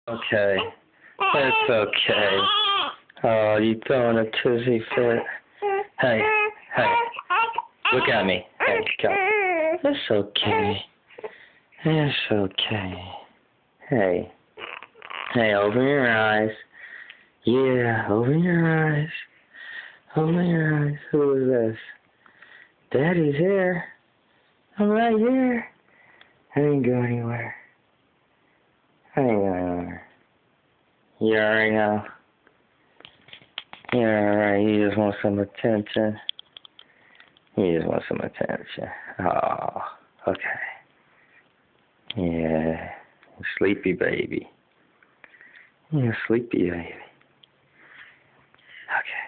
Okay. It's okay. Oh, you throwing a tizzy fit. Hey, hey. Look at me. Hey, go. It's okay. It's okay. Hey. Hey, open your eyes. Yeah, open your eyes. Open your eyes. Who is this? Daddy's here. I'm right here. I didn't go anywhere. I ain't going anywhere. You alright now? You're alright. You just want some attention. You just want some attention. Oh, okay. Yeah. Sleepy baby. Yeah, sleepy baby. Okay.